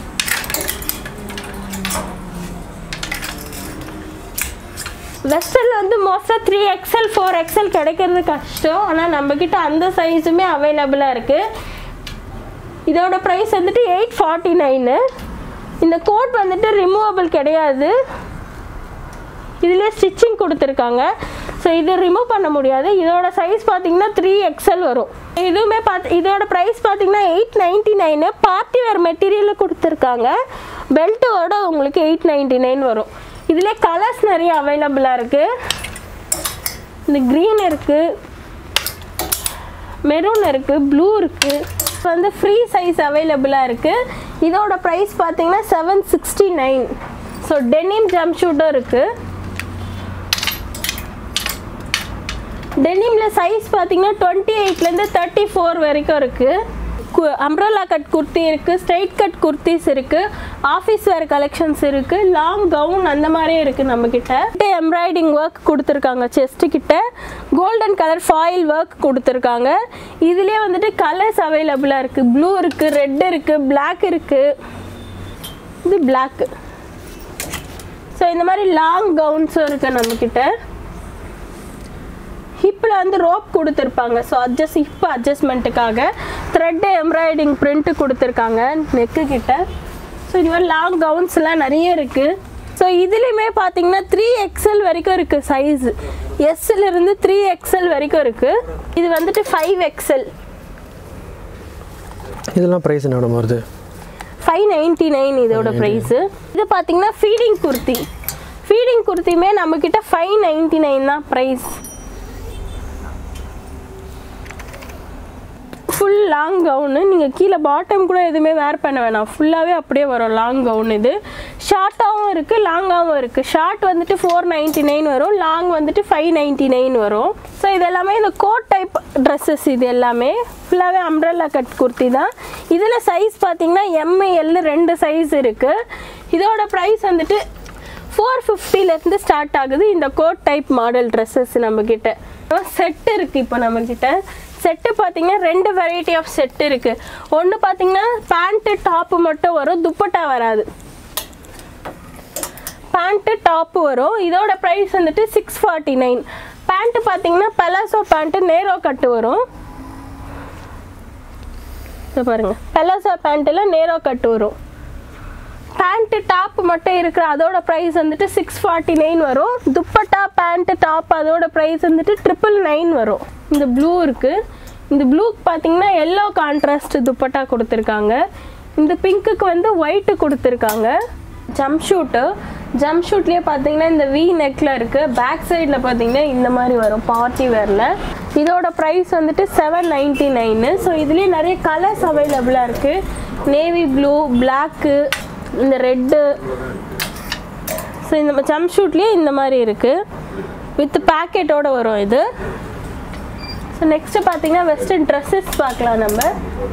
வெஸ்டர்னில் வந்து மோஸ்ட்டாக த்ரீ எக்ஸ்எல் ஃபோர் எக்ஸ்எல் கிடைக்கிறது கஷ்டம். ஆனால் நம்மக்கிட்ட அந்த சைஸுமே அவைலபிளாக இருக்குது. இதோட ப்ரைஸ் வந்துட்டு எயிட் ஃபார்ட்டி நைனு. இந்த கோட் வந்துட்டு ரிமூவபிள் கிடையாது. இதுலேயே ஸ்டிச்சிங் கொடுத்துருக்காங்க. ஸோ இது ரிமூவ் பண்ண முடியாது. இதோட சைஸ் பார்த்தீங்கன்னா த்ரீ எக்ஸ்எல் வரும். இதுவுமே பார்த்து இதோட ப்ரைஸ் பார்த்தீங்கன்னா eight ninety nine. Party wear மெட்டீரியலில் கொடுத்துருக்காங்க. பெல்ட்டோட உங்களுக்கு எயிட் நைன்ட்டி நைன் வரும். இதிலே கலர்ஸ் நிறைய அவைலபிளாக இருக்குது. இந்த க்ரீன் இருக்குது, மெரூன் இருக்குது, ப்ளூ இருக்குது. வந்து ஃப்ரீ சைஸ் அவைலபிளாக இருக்குது. இதோட ப்ரைஸ் பார்த்தீங்கன்னா seven sixty nine. So denim jump ஷூட்டும் இருக்குது. டெனிமில் சைஸ் பார்த்தீங்கன்னா டுவெண்ட்டி எயிட்லேருந்து தேர்ட்டி ஃபோர் வரைக்கும் இருக்குது. அம்ப்ரெல்லா கட் குர்த்தி இருக்குது, ஸ்ட்ரைட் கட் குர்த்திஸ் இருக்குது, ஆஃபீஸ் வேர் கலெக்ஷன்ஸ் இருக்குது, லாங் கவுன் அந்த மாதிரியே இருக்குது நம்மக்கிட்ட. எம்ப்ராய்டிங் ஒர்க் கொடுத்துருக்காங்க. செஸ்ட்டு கிட்ட கோல்டன் கலர் ஃபாயில் ஒர்க் கொடுத்துருக்காங்க. இதுலேயே வந்துட்டு கலர்ஸ் அவைலபிளாக இருக்குது. ப்ளூ இருக்குது, ரெட் இருக்குது, பிளாக் இருக்குது. இது பிளாக்கு. ஸோ இந்த மாதிரி லாங் கவுன்ஸும் இருக்குது நம்மக்கிட்ட. ஹிப்பில் வந்து ரோப் கொடுத்துருப்பாங்க. ஸோ அட்ஜஸ்ட் ஹிப் அட்ஜஸ்ட்மெண்ட்டுக்காக த்ரெட்டு எம்ப்ராய்டிங் பிரிண்ட்டு கொடுத்துருக்காங்க நெக்கு கிட்ட. ஸோ இது மாதிரி லாங் கவுன்ஸ்லாம் நிறைய இருக்குது. ஸோ இதுலேயுமே பார்த்தீங்கன்னா த்ரீ எக்ஸ்எல் வரைக்கும் இருக்குது சைஸு. எஸ்ஸிலிருந்து த்ரீ எக்ஸ்எல் வரைக்கும் இருக்குது. இது வந்துட்டு ஃபைவ் எக்ஸ்எல். இதெல்லாம் ப்ரைஸ் என்ன வருது? ஃபைவ் நைன்ட்டி நைன் இதோட ப்ரைஸு. இது பார்த்தீங்கன்னா ஃபீடிங் குர்த்தி. ஃபீடிங் குர்த்தியுமே நம்மக்கிட்ட ஃபைவ் நைன்ட்டி நைன் தான் ப்ரைஸ். Full long gown. நீங்கள் கீழே பாட்டம் கூட எதுவுமே வேர் பண்ண வேணாம், ஃபுல்லாகவே அப்படியே வரும் லாங் கவுன். இது ஷார்ட்டாகவும் இருக்குது, லாங்காகவும் இருக்குது. ஷார்ட் வந்துட்டு ஃபோர் நைன்ட்டி நைன் வரும், லாங் வந்துட்டு ஃபைவ் நைன்ட்டி நைன் வரும். ஸோ இது எல்லாமே இந்த கோட் டைப் ட்ரெஸ்ஸஸ். இது எல்லாமே ஃபுல்லாகவே அம்ப்ரெல்லா கட் குர்த்தி தான். இதில் சைஸ் பார்த்தீங்கன்னா எம்எல் ரெண்டு சைஸ் இருக்குது. இதோட ப்ரைஸ் வந்துட்டு ஃபோர் ஃபிஃப்டிலேருந்து ஸ்டார்ட் ஆகுது இந்த கோட் டைப் மாடல் ட்ரெஸ்ஸஸ் நம்மக்கிட்ட. செட்டு இருக்குது. இப்போ நம்மக்கிட்ட செட்டு பார்த்தீங்கன்னா ரெண்டு வெரைட்டி ஆஃப் செட்டு இருக்குது. ஒன்று பார்த்தீங்கன்னா பேண்ட்டு டாப்பு மட்டும் வரும், துப்பட்டா வராது. பேண்ட்டு டாப்பு வரும். இதோட ப்ரைஸ் வந்துட்டு சிக்ஸ் ஃபார்ட்டி நைன். பேண்ட்டு பார்த்தீங்கன்னா பெலாசோ பேண்ட்டு நேரோ கட்டு வரும். இதை பாருங்கள், பெலாசோ பேண்ட்டில் நேரோ கட்டு வரும். பேண்ட்டு டாப் மட்டும் இருக்கிற அதோட ப்ரைஸ் வந்துட்டு சிக்ஸ் ஃபார்ட்டி நைன் வரும். துப்பட்டா பேண்ட்டு டாப் அதோட ப்ரைஸ் வந்துட்டு ட்ரிபிள் நைன் வரும். இந்த ப்ளூ இருக்குது. இந்த ப்ளூக்கு பார்த்தீங்கன்னா எல்லோ கான்ட்ராஸ்ட் துப்பட்டா கொடுத்துருக்காங்க. இந்த பிங்க்குக்கு வந்து ஒயிட்டு கொடுத்துருக்காங்க. Jump shoot. ஜம்ப் ஷூட்லேயே பார்த்தீங்கன்னா இந்த வி நெக்கில் இருக்குது. பேக் சைடில் பார்த்தீங்கன்னா இந்த மாதிரி வரும் பார்ட்டி வேரில். இதோட ப்ரைஸ் வந்துட்டு செவன் நைன்ட்டி நைனு. ஸோ இதுலேயே நிறைய கலர்ஸ் அவைலபிளாக இருக்குது. நேவி ப்ளூ, பிளாக்கு, இந்த ரெட்டு. ஸோ இந்த ஜம்ப் ஷூட்லேயே இந்த மாதிரி இருக்குது. வித் பேக்கெட்டோடு வரும் இது. ஸோ நெக்ஸ்ட்டு பார்த்தீங்கன்னா வெஸ்டர்ன் ட்ரெஸ்ஸஸ் பார்க்கலாம் நம்ம.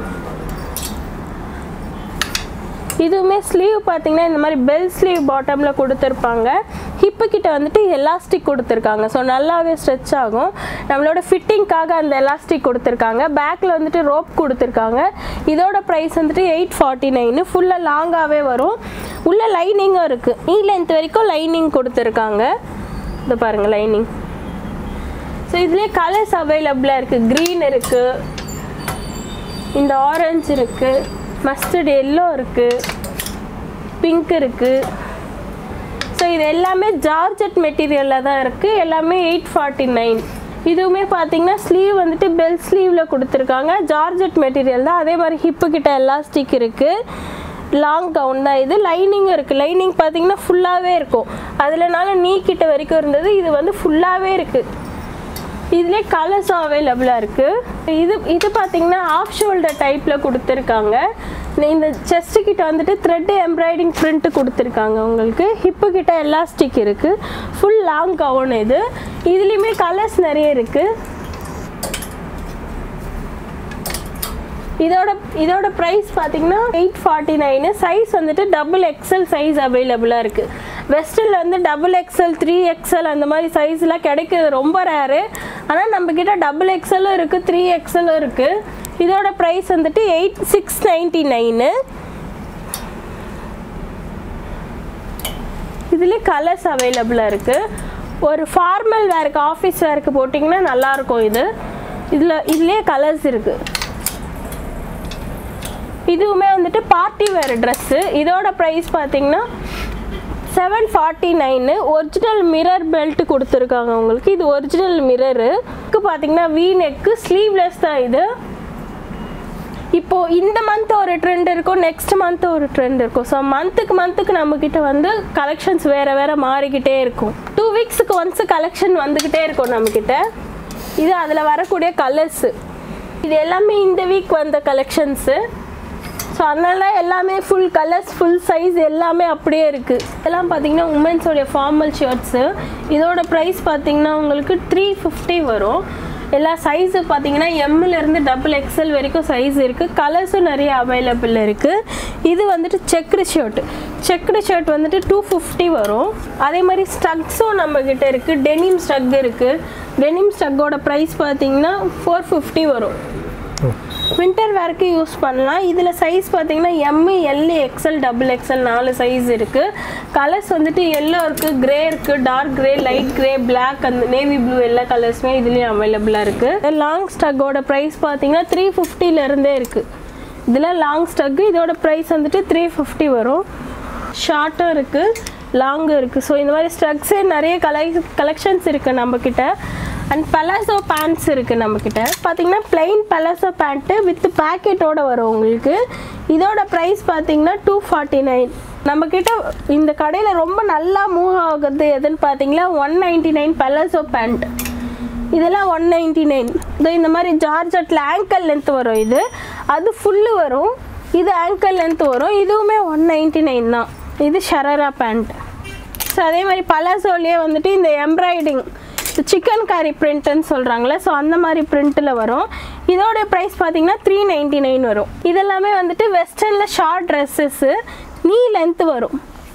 இதுவுமே ஸ்லீவ் பார்த்தீங்கன்னா இந்த மாதிரி பெல் ஸ்லீவ் பாட்டமில் கொடுத்துருப்பாங்க. ஹிப்பு கிட்ட வந்துட்டு எலாஸ்டிக் கொடுத்துருக்காங்க. ஸோ நல்லாவே ஸ்ட்ரெச் ஆகும். நம்மளோட ஃபிட்டிங்காக அந்த எலாஸ்டிக் கொடுத்துருக்காங்க. பேக்கில் வந்துட்டு ரோப் கொடுத்துருக்காங்க. இதோட ப்ரைஸ் வந்துட்டு எயிட் ஃபார்ட்டி நைனு. ஃபுல்லாக லாங்காகவே வரும். உள்ள லைனிங்கும் இருக்குது. நீ லென்த் வரைக்கும் லைனிங் கொடுத்துருக்காங்க. இந்த பாருங்கள் லைனிங். ஸோ இதுலேயே கலர்ஸ் அவைலபிளாக இருக்குது. க்ரீன் இருக்குது, இந்த ஆரஞ்சு இருக்குது, மஸ்டர்ட் எல்லோ இருக்குது, பிங்க் இருக்குது. ஸோ இது எல்லாமே ஜார்ஜெட் மெட்டீரியலில் தான் இருக்குது. எல்லாமே எயிட் ஃபார்ட்டி நைன். இதுவுமே பார்த்தீங்கன்னா ஸ்லீவ் வந்துட்டு பெல் ஸ்லீவில் கொடுத்துருக்காங்க. ஜார்ஜெட் மெட்டீரியல் தான். அதே மாதிரி ஹிப்பு கிட்ட எலாஸ்டிக் இருக்குது. லாங் கவுன் தான் இது. லைனிங்கும் இருக்குது. லைனிங் பார்த்தீங்கன்னா ஃபுல்லாகவே இருக்கும். அதில்னால நீ கிட்ட வரைக்கும் இருந்தது. இது வந்து ஃபுல்லாகவே இருக்குது. இதுலேயே கலர்ஸும் அவைலபிளாக இருக்குது. இது இது பார்த்தீங்கன்னா ஆஃப் ஷோல்டர் டைப்பில் கொடுத்துருக்காங்க. இந்த செஸ்ட்டு கிட்ட வந்துட்டு த்ரெட்டு எம்ப்ராய்டிங் பிரிண்ட்டு கொடுத்துருக்காங்க உங்களுக்கு. ஹிப்பு கிட்ட எலாஸ்டிக் இருக்குது. ஃபுல் லாங் கவுன் இது. இதுலேயுமே கலர்ஸ் நிறைய இருக்குது. இதோட இதோட ப்ரைஸ் பார்த்தீங்கன்னா எயிட் ஃபார்ட்டி நைனு. சைஸ் வந்துட்டு டபுள் எக்ஸ்எல் சைஸ் அவைலபிளாக இருக்குது. வெஸ்டர்னில் வந்து டபுள் எக்ஸ்எல் த்ரீ எக்ஸ்எல் அந்த மாதிரி சைஸ்லாம் கிடைக்கிறது ரொம்ப ரேரு. ஆனால் நம்மக்கிட்ட டபுள் எக்ஸ்எல்லும் இருக்குது, த்ரீ எக்ஸ்எல்லும் இருக்குது. இதோட ப்ரைஸ் வந்துட்டு எயிட் சிக்ஸ் நைன்ட்டி நைனு. இதுலேயே கலர்ஸ் அவைலபிளாக இருக்குது. ஒரு ஃபார்மல் வேருக்கு, ஆஃபீஸ் வேருக்கு போட்டிங்கன்னா நல்லாயிருக்கும். இது இதில் இதுலேயே கலர்ஸ் இருக்குது. இதுவுமே வந்துட்டு பார்ட்டி வேர் ட்ரெஸ்ஸு. இதோட ப்ரைஸ் பார்த்தீங்கன்னா seven forty nine. Original mirror belt கொடுத்துருக்காங்க உங்களுக்கு. இது ஒரிஜினல் மிரரு. பார்த்தீங்கன்னா வி நெக்கு, ஸ்லீவ்லெஸ் தான் இது. இப்போது இந்த மந்த் ஒரு ட்ரெண்ட் இருக்கும், நெக்ஸ்ட் மந்த் ஒரு ட்ரெண்ட் இருக்கும். ஸோ மந்த்துக்கு மந்த்துக்கு நம்மக்கிட்ட வந்து கலெக்ஷன்ஸ் வேறு வேறு மாறிக்கிட்டே இருக்கும். டூ வீக்ஸுக்கு ஒன்ஸு கலெக்ஷன் வந்துக்கிட்டே இருக்கும் நம்மக்கிட்ட. இது அதில் வரக்கூடிய கலர்ஸு. இது எல்லாமே இந்த வீக் வந்த கலெக்ஷன்ஸு. ஸோ அதனால எல்லாமே ஃபுல் கலர்ஸ், ஃபுல் சைஸ் எல்லாமே அப்படியே இருக்குது. இதெல்லாம் பார்த்தீங்கன்னா உமன்ஸோடைய ஃபார்மல் ஷர்ட்ஸு. இதோட ப்ரைஸ் பார்த்தீங்கன்னா உங்களுக்கு த்ரீ ஃபிஃப்டி வரும். எல்லா சைஸு பார்த்தீங்கன்னா எம்மிலேருந்து டபுள் எக்ஸ்எல் வரைக்கும் சைஸ் இருக்குது. கலர்ஸும் நிறைய அவைலபிள் இருக்குது. இது வந்துட்டு செக்குடு ஷர்ட். செக்குடு ஷர்ட் வந்துட்டு டூ ஃபிஃப்டி வரும். அதே மாதிரி ஸ்டக்ஸும் நம்மக்கிட்ட இருக்குது. டெனிம் ஸ்டக் இருக்குது. டெனிம் ஸ்டக்கோட ப்ரைஸ் பார்த்தீங்கன்னா ஃபோர் ஃபிஃப்டி வரும். வின்டர் வேருக்கு யூஸ் பண்ணலாம். இதில் சைஸ் பார்த்தீங்கன்னா M, L, XL, double XL நாலு சைஸ் இருக்குது. கலர்ஸ் வந்துட்டு எல்லோ இருக்குது, க்ரே இருக்குது, dark grey, light grey, black, அந்த நேவி ப்ளூ எல்லா கலர்ஸுமே இதுலேயும் அவைலபிளாக இருக்குது. லாங் ஸ்டக்கோட ப்ரைஸ் பார்த்தீங்கன்னா த்ரீ ஃபிஃப்டிலேருந்தே இருக்குது. இதில் லாங் ஸ்டக்கு. இதோட ப்ரைஸ் வந்துட்டு த்ரீ ஃபிஃப்டி வரும். ஷார்ட்டும் இருக்குது, லாங்கும் இருக்குது. ஸோ இந்த மாதிரி ஸ்டக்ஸே நிறைய கலெக் கலெக்ஷன்ஸ் இருக்குது நம்மக்கிட்ட. அண்ட் பலாசோ பேண்ட்ஸ் இருக்குது நம்மக்கிட்ட. பார்த்தீங்கன்னா பிளைன் பலாசோ பேண்ட்டு வித் பேக்கெட்டோடு வரும் உங்களுக்கு. இதோட ப்ரைஸ் பார்த்தீங்கன்னா டூ ஃபார்ட்டி நைன். நம்மக்கிட்ட இந்த கடையில் ரொம்ப நல்லா மூவ் ஆகுறது எதுன்னு பார்த்தீங்கன்னா one ninety nine palazzo pant. இதெல்லாம் ஒன் நைன்ட்டி நைன். இதோ இந்த மாதிரி ஜார்ஜெட்டில் ஆங்கிள் லென்த் வரும். இது அது ஃபுல்லு வரும். இது ஆங்கிள் லென்த் வரும். இதுவுமே ஒன் நைன்ட்டி நைன் தான். இது ஷரரா பேண்ட். ஸோ அதே மாதிரி பலாசோலேயே வந்துட்டு இந்த எம்ப்ராய்டிங் சிக்கன் காரி பிரிண்ட்டுன்னு சொல்கிறாங்களே, ஸோ அந்த மாதிரி பிரிண்ட்டில் வரும். இதோட ப்ரைஸ் பார்த்தீங்கன்னா த்ரீ நைன்ட்டி நைன் வரும். இதெல்லாமே வந்துட்டு வெஸ்டர்னில் ஷார்ட் ட்ரெஸ்ஸஸ்ஸு, நீ லென்த்து வரும்.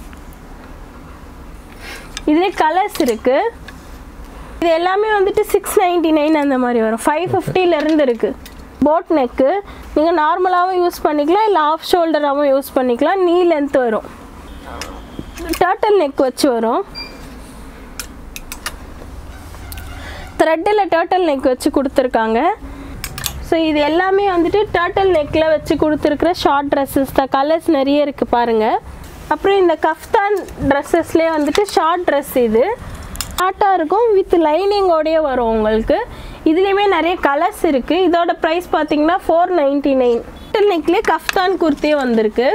இதிலே கலர்ஸ் இருக்குது. இது எல்லாமே வந்துட்டு சிக்ஸ் நைன்ட்டி நைன் அந்த மாதிரி வரும். ஃபைவ் ஃபிஃப்டிலேருந்து இருக்குது. போட் நெக்கு நீங்கள் நார்மலாகவும் யூஸ் பண்ணிக்கலாம், இல்லை ஆஃப் ஷோல்டராகவும் யூஸ் பண்ணிக்கலாம். நீ லென்த் வரும். டர்ட்டில் நெக் வச்சு வரும். த்ரெட்டில் டர்ட்டில் நெக் வச்சு கொடுத்துருக்காங்க. ஸோ இது எல்லாமே வந்துட்டு டர்ட்டில் நெக்கில் வச்சு கொடுத்துருக்குற ஷார்ட் ட்ரெஸ்ஸஸ் தான். கலர்ஸ் நிறைய இருக்குது பாருங்கள். அப்புறம் இந்த கஃப்தான் ட்ரெஸ்ஸஸ்லேயே வந்துட்டு ஷார்ட் ட்ரெஸ். இது ஷார்ட்டாக இருக்கும், வித் லைனிங்கோடையே வரும் உங்களுக்கு. இதுலேயுமே நிறைய கலர்ஸ் இருக்குது. இதோட ப்ரைஸ் பார்த்தீங்கன்னா ஃபோர் நைன்ட்டி நைன். டர்ட்டில் நெக்லேயே கஃப்தான் குர்த்தியும் வந்திருக்கு.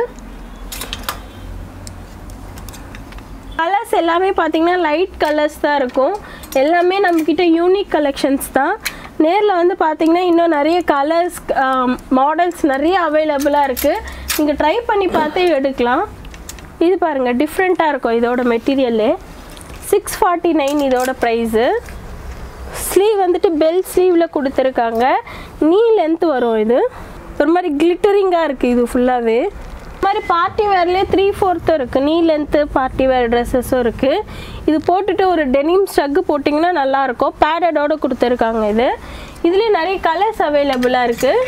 கலர்ஸ் எல்லாமே பார்த்தீங்கன்னா லைட் கலர்ஸ் தான் இருக்கும். எல்லாமே நம்மக்கிட்ட யூனிக் கலெக்ஷன்ஸ் தான். நேரில் வந்து பார்த்தீங்கன்னா இன்னும் நிறைய கலர்ஸ், மாடல்ஸ் நிறைய அவைலபிளாக இருக்குது. நீங்கள் ட்ரை பண்ணி பார்த்து எடுக்கலாம். இது பாருங்கள், டிஃப்ரெண்ட்டாக இருக்கும். இதோட மெட்டீரியலே சிக்ஸ் ஃபார்ட்டி நைன் இதோட ப்ரைஸு. ஸ்லீவ் வந்துட்டு பெல் ஸ்லீவில் கொடுத்துருக்காங்க. நீ லென்த் வரும். இது ஒரு மாதிரி கிளிட்டரிங்காக இருக்குது. இது ஃபுல்லாகவே இது மாதிரி பார்ட்டி வேர்லேயே த்ரீ ஃபோர்த்தும் இருக்குது. நீ லென்த்து பார்ட்டி வேர் ட்ரெஸ்ஸஸும் இருக்குது. இது போட்டுட்டு ஒரு டெனிம் ஸ்டக்கு போட்டிங்கன்னா நல்லாயிருக்கும். பேடடோடு கொடுத்துருக்காங்க. இது இதுலேயே நிறைய கலர்ஸ் அவைலபிளாக இருக்குது.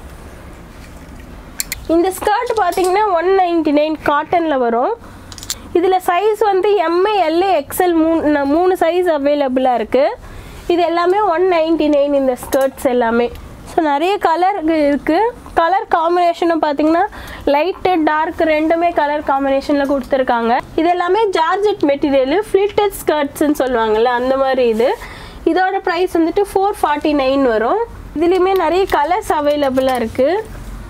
இந்த ஸ்கர்ட் பார்த்தீங்கன்னா ஒன் நைன்ட்டி நைன் காட்டனில் வரும். இதில் சைஸ் வந்து எம் எல் எக்ஸ்எல் மூணு மூணு சைஸ் அவைலபிளாக இருக்குது. இது எல்லாமே ஒன் நைன்டி நைன் இந்த ஸ்கர்ட்ஸ் எல்லாமே. ஸோ நிறைய கலர் இருக்குது. கலர் காம்பினேஷனும் பார்த்தீங்கன்னா லைட்டு டார்க் ரெண்டுமே கலர் காம்பினேஷனில் கொடுத்துருக்காங்க. இது எல்லாமே ஜார்ஜெட் மெட்டீரியல் ஃப்ளிட்டட் ஸ்கர்ட்ஸ்ன்னு சொல்லுவாங்கள்ல அந்த மாதிரி. இது இதோட ப்ரைஸ் வந்துட்டு ஃபோர் ஃபார்ட்டி நைன் வரும். இதுலேயுமே நிறைய கலர்ஸ் அவைலபிளாக இருக்குது.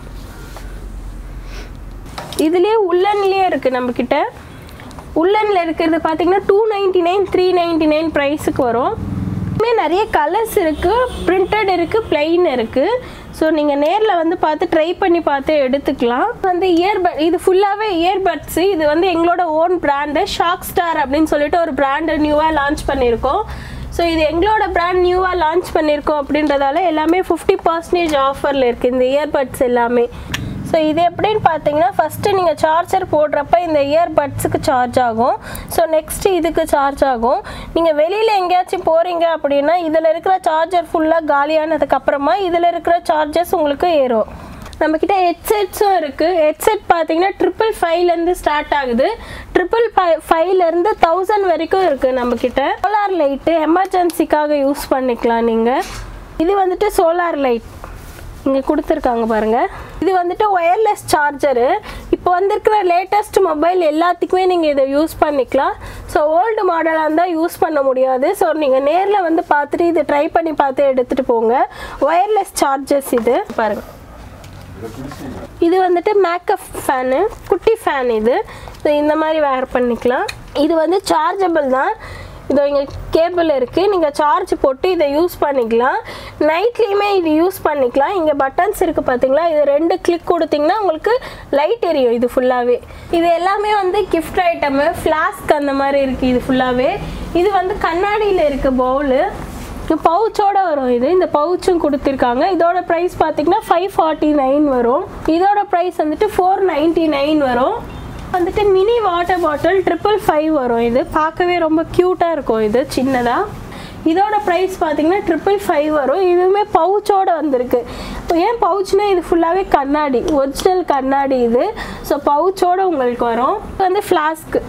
இதுலேயே உள்ளன்லேயே இருக்குது நம்மக்கிட்ட. உள்ளனில் இருக்கிறது பார்த்தீங்கன்னா two ninety nine three ninety nine ப்ரைஸுக்கு வரும். இதுமே நிறைய கலர்ஸ் இருக்குது, பிரிண்டட் இருக்குது, பிளைன் இருக்குது. ஸோ நீங்கள் நேரில் வந்து பார்த்து ட்ரை பண்ணி பார்த்து எடுத்துக்கலாம். வந்து இயர்பட் இது ஃபுல்லாகவே இயர்பட்ஸு. இது வந்து எங்களோட ஓன் பிராண்டு ஷாக் ஸ்டார் அப்படின்னு சொல்லிட்டு ஒரு பிராண்டு நியூவாக லான்ச் பண்ணியிருக்கோம். ஸோ இது எங்களோட பிராண்ட் நியூவாக லான்ச் பண்ணியிருக்கோம் அப்படின்றதால எல்லாமே ஃபிஃப்டி பர்சன்டேஜ் ஆஃபரில் இருக்குது இந்த இயர்பட்ஸ் எல்லாமே. ஸோ இது எப்படின்னு பார்த்தீங்கன்னா ஃபஸ்ட்டு நீங்கள் சார்ஜர் போடுறப்ப இந்த இயர்பட்ஸுக்கு சார்ஜ் ஆகும். ஸோ நெக்ஸ்ட்டு இதுக்கு சார்ஜ் ஆகும். நீங்கள் வெளியில் எங்கேயாச்சும் போகிறீங்க அப்படின்னா இதில் இருக்கிற சார்ஜர் ஃபுல்லாக காலியானதுக்கப்புறமா இதில் இருக்கிற சார்ஜர்ஸ் உங்களுக்கு ஏறும். நம்மக்கிட்ட ஹெட்செட்ஸும் இருக்குது. ஹெட்செட் பார்த்தீங்கன்னா ட்ரிபிள் ஃபைவ்லேருந்து ஸ்டார்ட் ஆகுது. ட்ரிபிள் ஃபை ஃபைவ்லேருந்து தௌசண்ட் வரைக்கும் இருக்குது நம்மக்கிட்ட. சோலார் லைட்டு எமர்ஜென்சிக்காக யூஸ் பண்ணிக்கலாம் நீங்கள். இது வந்துட்டு சோலார் லைட் இங்கே கொடுத்துருக்காங்க பாருங்கள். இது வந்துட்டு ஒயர்லெஸ் சார்ஜரு. இப்போ வந்திருக்கிற லேட்டஸ்ட் மொபைல் எல்லாத்துக்குமே நீங்கள் இதை யூஸ் பண்ணிக்கலாம். ஸோ ஓல்டு மாடலாக இருந்தால் யூஸ் பண்ண முடியாது. ஸோ நீங்கள் நேரில் வந்து பார்த்துட்டு இதை ட்ரை பண்ணி பார்த்து எடுத்துகிட்டு போங்க. ஒயர்லெஸ் சார்ஜர்ஸ் இது பாருங்கள். இது வந்துட்டு மேக்கப் ஃபேனு, குட்டி ஃபேன் இது. ஸோ இந்த மாதிரி வேர் பண்ணிக்கலாம். இது வந்து சார்ஜபிள் தான். இதோ இங்கே கேபிள் இருக்குது. நீங்கள் சார்ஜ் போட்டு இதை யூஸ் பண்ணிக்கலாம். நைட்லேயுமே இது யூஸ் பண்ணிக்கலாம். இங்கே பட்டன்ஸ் இருக்குது பார்த்தீங்களா, இது ரெண்டு கிளிக் கொடுத்திங்கன்னா உங்களுக்கு லைட் எரியும் இது ஃபுல்லாகவே. இது எல்லாமே வந்து கிஃப்ட் ஐட்டமு, ஃப்ளாஸ்க் அந்த மாதிரி இருக்குது இது ஃபுல்லாகவே. இது வந்து கண்ணாடியில் இருக்குது பவுலு. பவுச்சோடு வரும் இது. இந்த பவுச்சும் கொடுத்துருக்காங்க. இதோட ப்ரைஸ் பார்த்தீங்கன்னா ஃபைவ் ஃபார்ட்டி நைன் வரும். இதோட ப்ரைஸ் வந்துட்டு ஃபோர் நைன்ட்டி நைன் வரும். வந்துட்டு mini water bottle triple five வரும். இது பார்க்கவே ரொம்ப க்யூட்டாக இருக்கும். இது சின்னதாக. இதோட ப்ரைஸ் பார்த்தீங்கன்னா ட்ரிபிள் ஃபைவ் வரும். இதுவுமே பவுச்சோடு வந்திருக்கு. இப்போ ஏன் பவுச்னா இது ஃபுல்லாகவே கண்ணாடி, ஒரிஜினல் கண்ணாடி இது. ஸோ பவுச்சோடு உங்களுக்கு வரும். இது வந்து ஃப்ளாஸ்க்கு.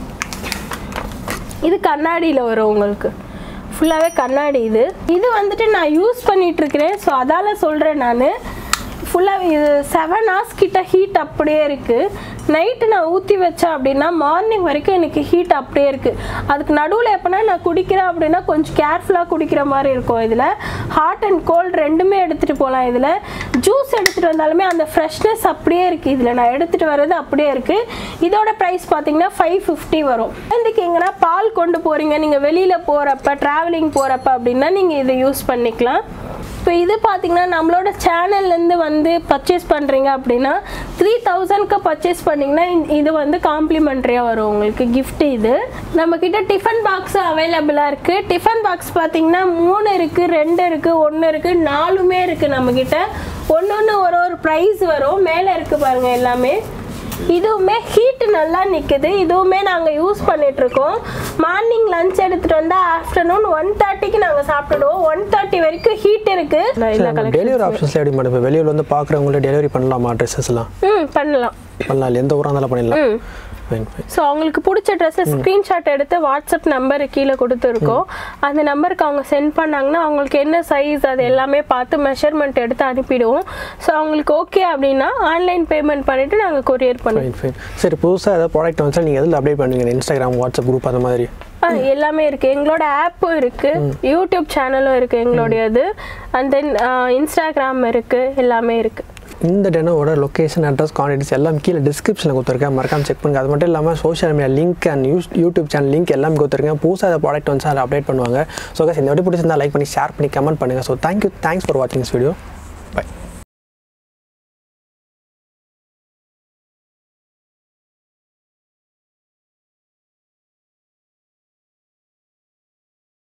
இது கண்ணாடியில் வரும் உங்களுக்கு. ஃபுல்லாகவே கண்ணாடி இது. இது வந்துட்டு நான் யூஸ் பண்ணிகிட்ருக்கிறேன். ஸோ அதால் சொல்கிறேன் நான். ஃபுல்லாக இது செவன் ஹவர்ஸ் கிட்ட ஹீட் அப்படியே இருக்குது. நைட்டு நான் ஊற்றி வச்சேன் அப்படின்னா மார்னிங் வரைக்கும் எனக்கு ஹீட் அப்படியே இருக்குது. அதுக்கு நடுவில் எப்போனா நான் குடிக்கிறேன் அப்படின்னா கொஞ்சம் கேர்ஃபுல்லாக குடிக்கிற மாதிரி இருக்கும். இதில் ஹாட் அண்ட் கோல்டு ரெண்டுமே எடுத்துகிட்டு போகலாம். இதில் ஜூஸ் எடுத்துகிட்டு வந்தாலுமே அந்த ஃப்ரெஷ்னஸ் அப்படியே இருக்குது. இதில் நான் எடுத்துகிட்டு வர்றது அப்படியே இருக்குது. இதோட ப்ரைஸ் பார்த்தீங்கன்னா ஃபைவ் ஃபிஃப்டி வரும். இதுக்கு எங்கன்னா பால் கொண்டு போகிறீங்க நீங்கள் வெளியில் போகிறப்ப, ட்ராவலிங் போகிறப்ப அப்படின்னா நீங்கள் இதை யூஸ் பண்ணிக்கலாம். இப்போ இது பார்த்தீங்கன்னா நம்மளோட சேனல்லேருந்து வந்து பர்ச்சேஸ் பண்ணுறீங்க அப்படின்னா த்ரீ தௌசண்ட்க்கு பர்ச்சேஸ் பண்ணிங்கன்னா இது வந்து காம்ப்ளிமெண்ட்ரியாக வரும் உங்களுக்கு கிஃப்ட். இது நம்மக்கிட்ட டிஃபன் பாக்ஸு அவைலபிளாக இருக்குது. டிஃபன் பாக்ஸ் பார்த்தீங்கன்னா மூணு இருக்குது, ரெண்டு இருக்குது, ஒன்று இருக்குது, நாலுமே இருக்குது நம்மக்கிட்ட. ஒன்று ஒன்று ஒரு ஒரு ப்ரைஸ் வரும். மேலே இருக்குது பாருங்கள் எல்லாமே. இதுவுமே ஹீட் நல்லா நிற்குது. இதுவுமே நாங்கள் யூஸ் பண்ணிகிட்ருக்கோம். மார்னிங் லஞ்ச் எடுத்துகிட்டு வந்தால் ஆஃப்டர்நூன் ஒன் தேர்ட்டிக்கு நாங்கள் சாப்பிட்டுடுவோம். ஒன் தேர்ட்டி வரைக்கும் ஹீட் இருக்குது. டெலிவரி ஆப்ஷன்ஸ் எப்படி மேடம்? இப்போ வெளியில் வந்து பார்க்குறவங்களே டெலிவரி பண்ணலாமா ட்ரெஸ்ஸஸ்லாம்? ம் பண்ணலாம் பண்ணலாம். எந்த ஊராக இருந்தாலும் பண்ணிடலாம். ஸோ அவங்களுக்கு பிடிச்ச ட்ரெஸ்ஸை ஸ்க்ரீன்ஷாட் எடுத்து வாட்ஸ்அப் நம்பர் கீழே கொடுத்துருக்கோம். அந்த நம்பருக்கு அவங்க சென்ட் பண்ணாங்கன்னா அவங்களுக்கு என்ன சைஸ் அது எல்லாமே பார்த்து மெஷர்மெண்ட் எடுத்து அனுப்பிடுவோம். ஸோ அவங்களுக்கு ஓகே அப்படின்னா ஆன்லைன் பேமெண்ட் பண்ணிவிட்டு நாங்கள் கொரியர் பண்ணுவோம். சரி, புதுசாக ஏதாவது ப்ராடக்ட் வந்து நீங்கள் எதில் அப்டேட் பண்ணுவீங்க? இன்ஸ்டாகிராம், வாட்ஸ்அப் குரூப் அந்த மாதிரி எல்லாமே இருக்குது. எங்களோட ஆப்பும் இருக்குது, யூடியூப் சேனலும் இருக்குது எங்களுடையது, அண்ட் தென் இன்ஸ்டாகிராம் இருக்குது, எல்லாமே இருக்குது. இந்த டெனோவோட லொக்கேஷன், அட்ரஸ், கான்டாக்ட்ஸ் எல்லாம் கீழே டிஸ்கிரிப்ஷனில் கொடுத்துருக்கேன். மறக்காம செக் பண்ணுங்கள். அது மட்டும் இல்லாமல் social media link and use YouTube channel link எல்லாம் கொடுத்துருக்கேன். புதுசாக ப்ராடக்ட் வந்து அதில் அப்டேட் பண்ணுவாங்க. ஸோ இந்த வீடியோ பிடிச்சிருந்தா லைக் பண்ணி, ஷேர் பண்ணி, கமெண்ட் பண்ணுங்கள். ஸோ தேங்க்யூ தேங்க்ஸ் ஃபார் வாட்சிங் திஸ் வீடியோ.